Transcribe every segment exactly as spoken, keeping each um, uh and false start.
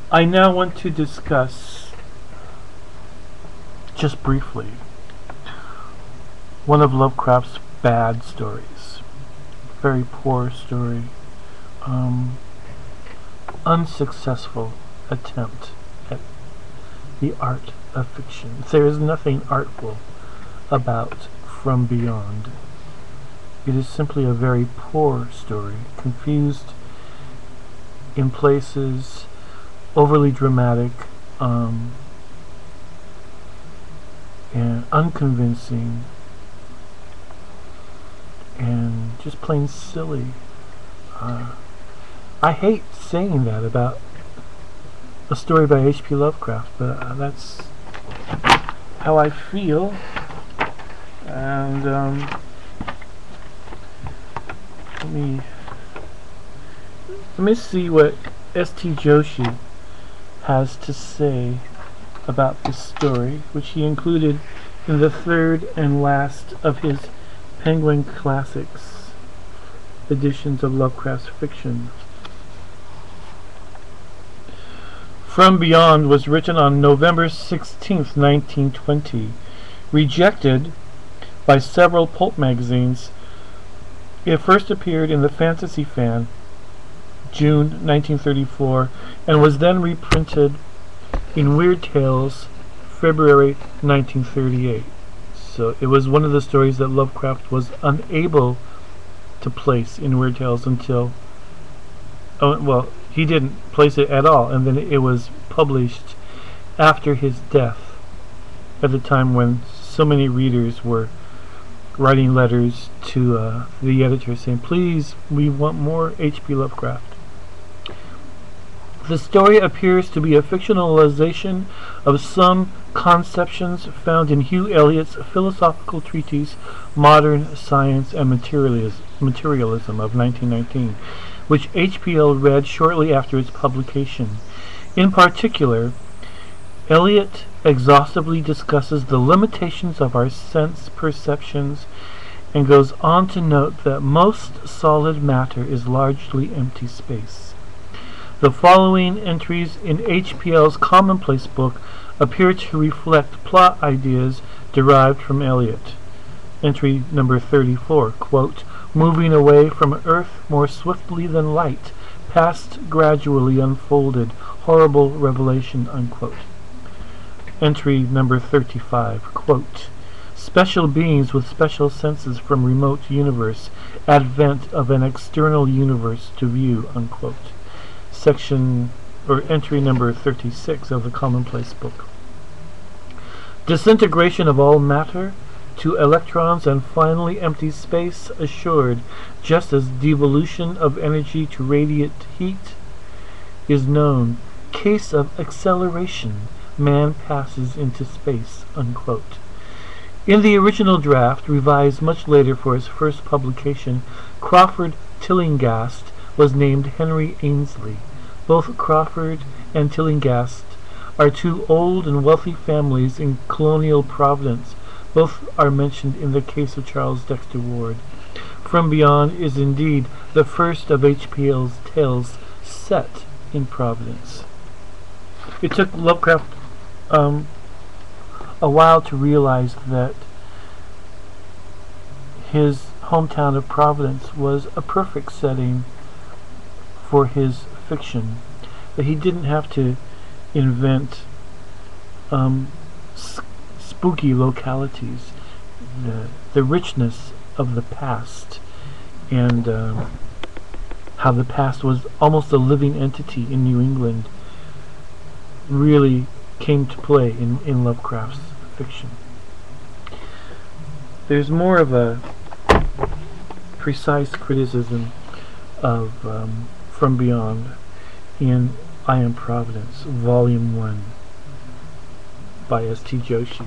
I now want to discuss, just briefly, one of Lovecraft's bad stories. Very poor story. Um, unsuccessful attempt at the art of fiction. There is nothing artful about From Beyond. It is simply a very poor story, confused in places, overly dramatic, um, and unconvincing, and just plain silly. Uh, I hate saying that about a story by H P Lovecraft, but uh, that's how I feel. And um, let me let me see what S T Joshi has to say about this story, which he included in the third and last of his Penguin Classics editions of Lovecraft's fiction. From Beyond was written on November sixteenth, nineteen twenty, rejected by several pulp magazines. It first appeared in the Fantasy Fan, June nineteen thirty-four, and was then reprinted in Weird Tales, February nineteen thirty-eight. So it was one of the stories that Lovecraft was unable to place in Weird Tales until, oh, well, he didn't place it at all, and then it was published after his death, at the time when so many readers were writing letters to uh, the editor saying, please, we want more H P Lovecraft. The story appears to be a fictionalization of some conceptions found in Hugh Elliott's philosophical treatise Modern Science and Materialism, Materialism of nineteen nineteen, which H P L read shortly after its publication. In particular, Eliot exhaustively discusses the limitations of our sense perceptions and goes on to note that most solid matter is largely empty space. The following entries in H P L's commonplace book appear to reflect plot ideas derived from Eliot. Entry number thirty-four, quote, moving away from Earth more swiftly than light, past gradually unfolded, horrible revelation, unquote. Entry number thirty-five, quote, special beings with special senses from remote universe, advent of an external universe to view, unquote. Section, or entry number thirty-six of the commonplace book. Disintegration of all matter to electrons and finally empty space assured, just as devolution of energy to radiant heat is known. Case of acceleration, man passes into space, unquote. In the original draft, revised much later for his first publication, Crawford Tillinghast was named Henry Ainsley. Both Crawford and Tillinghast are two old and wealthy families in colonial Providence. Both are mentioned in the case of Charles Dexter Ward. From Beyond is indeed the first of H P L's tales set in Providence. It took Lovecraft um, a while to realize that his hometown of Providence was a perfect setting for his fiction, that he didn't have to invent um, spooky localities. The, the richness of the past, and uh, how the past was almost a living entity in New England, really came to play in, in Lovecraft's fiction. There's more of a precise criticism of um, From Beyond in I Am Providence, Volume one, by S T Joshi.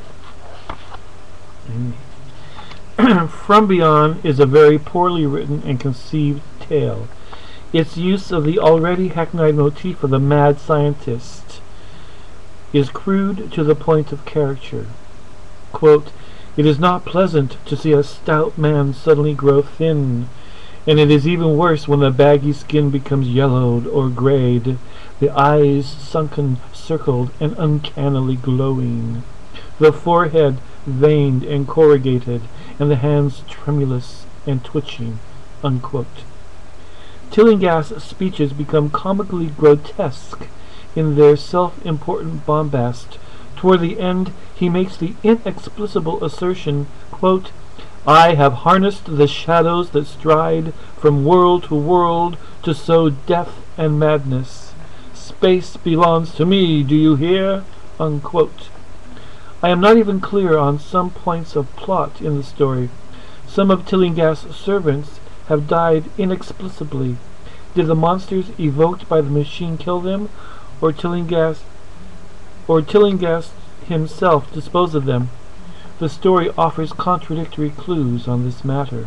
From Beyond is a very poorly written and conceived tale. Its use of the already hackneyed motif of the mad scientist is crude to the point of caricature. Quote, it is not pleasant to see a stout man suddenly grow thin, and it is even worse when the baggy skin becomes yellowed or grayed. the eyes sunken, circled, and uncannily glowing, the forehead veined and corrugated, and the hands tremulous and twitching." Unquote. Tillinghast's speeches become comically grotesque in their self-important bombast. Toward the end, he makes the inexplicable assertion, quote, "I have harnessed the shadows that stride from world to world to sow death and madness. Space belongs to me, do you hear?" Unquote. I am not even clear on some points of plot in the story. Some of Tillinghast's servants have died inexplicably. Did the monsters evoked by the machine kill them, or Tillinghast, or Tillinghast himself dispose of them? The story offers contradictory clues on this matter.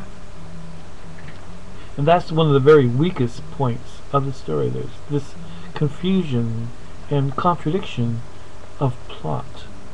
And that's one of the very weakest points of the story. There's this confusion and contradiction of plot.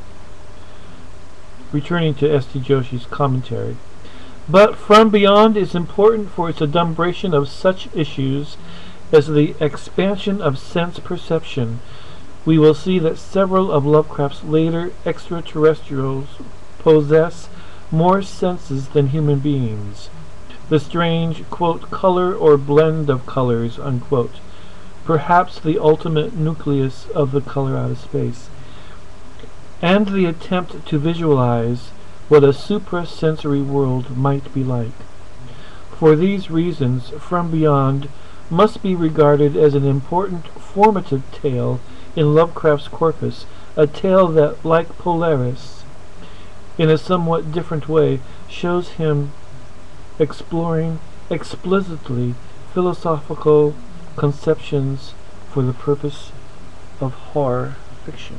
Returning to S T Joshi's commentary. But From Beyond is important for its adumbration of such issues as the expansion of sense perception. We will see that several of Lovecraft's later extraterrestrials possess more senses than human beings. The strange, quote, color or blend of colors, unquote, perhaps the ultimate nucleus of the color out of space, and the attempt to visualize what a suprasensory world might be like. For these reasons, From Beyond must be regarded as an important formative tale in Lovecraft's corpus, a tale that, like Polaris, in a somewhat different way, shows him exploring explicitly philosophical conceptions for the purpose of horror fiction.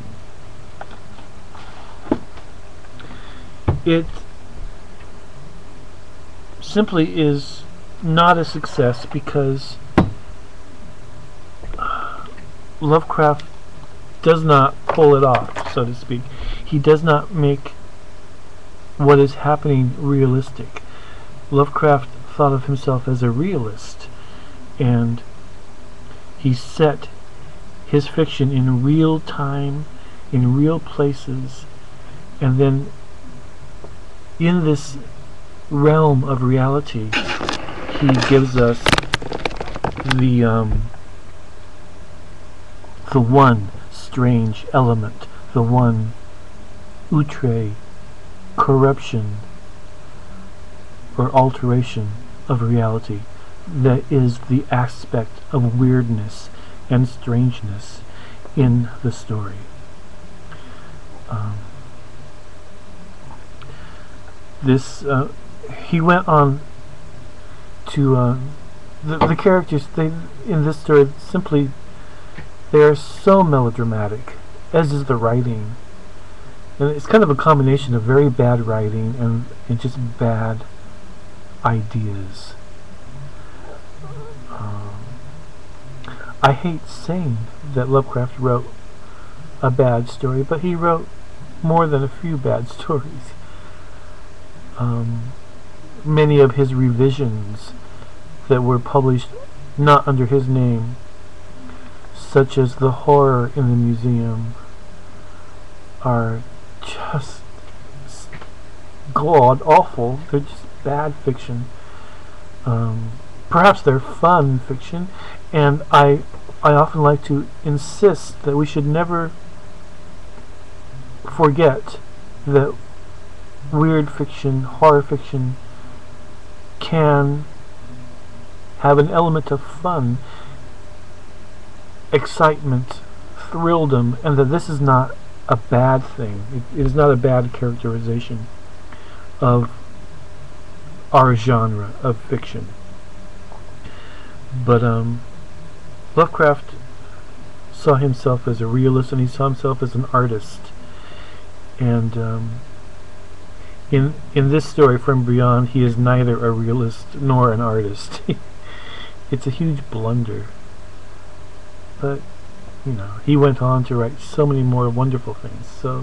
It simply is not a success because Lovecraft does not pull it off, so to speak. He does not make what is happening realistic. Lovecraft thought of himself as a realist, and he set his fiction in real time, in real places, and then in this realm of reality, he gives us the um, the one strange element, the one outre, corruption, or alteration of reality that is the aspect of weirdness and strangeness in the story. Um, this uh, he went on to uh, the, the characters they in this story simply they are so melodramatic, as is the writing, and it's kind of a combination of very bad writing and, and just bad ideas. Um, I hate saying that Lovecraft wrote a bad story, but he wrote more than a few bad stories. Um, many of his revisions that were published not under his name, such as The Horror in the Museum, are just god awful. They're just bad fiction. Um, perhaps they're fun fiction, and I I often like to insist that we should never forget that weird fiction, horror fiction, can have an element of fun, excitement, thrilldom, and that this is not a bad thing. It, it is not a bad characterization of our genre of fiction. But um, Lovecraft saw himself as a realist, and he saw himself as an artist. And um, in in this story, From Beyond, he is neither a realist nor an artist. It's a huge blunder. But, you know, he went on to write so many more wonderful things. So,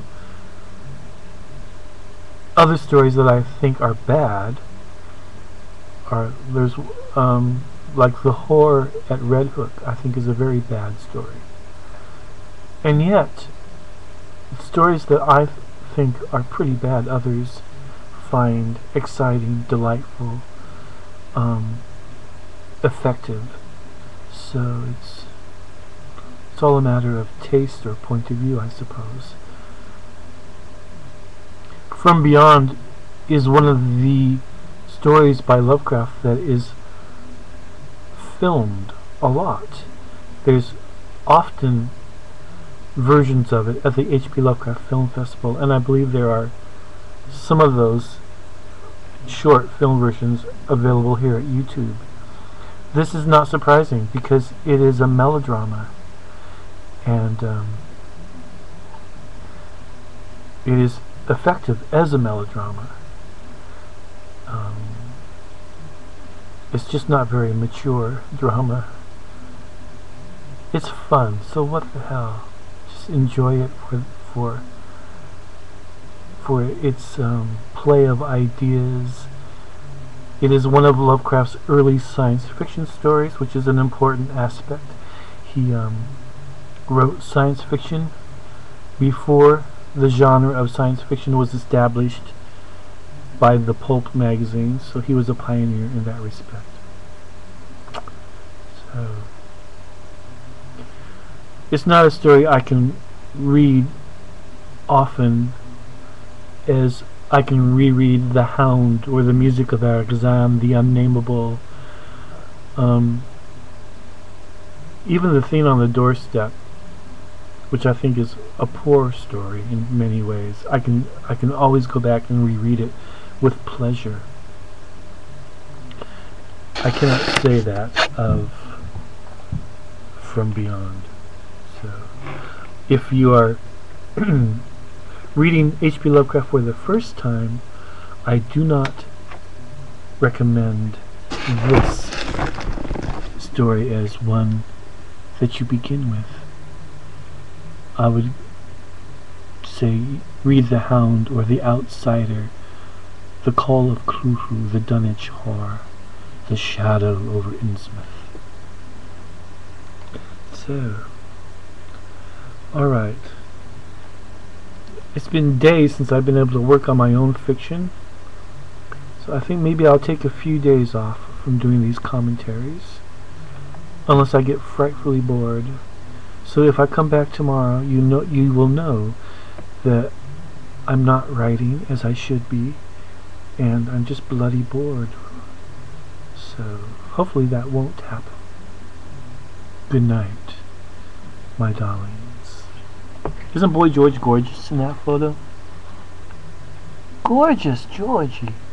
other stories that I think are bad are, there's, um, like The Horror at Red Hook, I think is a very bad story. And yet, stories that I think are pretty bad, others find exciting, delightful, um, effective. So it's it's all a matter of taste or point of view, I suppose. From Beyond is one of the stories by Lovecraft that is filmed a lot. There's often versions of it at the H P Lovecraft Film Festival, and I believe there are some of those short film versions available here at YouTube. This is not surprising because it is a melodrama, and um, it is effective as a melodrama. Um, it's just not very mature drama. It's fun, so what the hell? Just enjoy it for for for its um, play of ideas. It is one of Lovecraft's early science fiction stories, which is an important aspect. He um, wrote science fiction before the genre of science fiction was established by the pulp magazines, so he was a pioneer in that respect. So it's not a story I can read often as I can reread The Hound or The Music of Arzam, The Unnameable, um, even The Thing on the Doorstep, which I think is a poor story in many ways. I can I can always go back and reread it with pleasure. I cannot say that of From Beyond. So, if you are reading H P Lovecraft for the first time, I do not recommend this story as one that you begin with. I would say read The Hound or The Outsider, The Call of Cthulhu, The Dunwich Horror, The Shadow over Innsmouth. So, alright. It's been days since I've been able to work on my own fiction, so I think maybe I'll take a few days off from doing these commentaries, unless I get frightfully bored. So if I come back tomorrow, you know, you will know that I'm not writing as I should be, and I'm just bloody bored. So hopefully that won't happen. Good night, my darlings. Isn't Boy George gorgeous in that photo? Gorgeous, Georgie.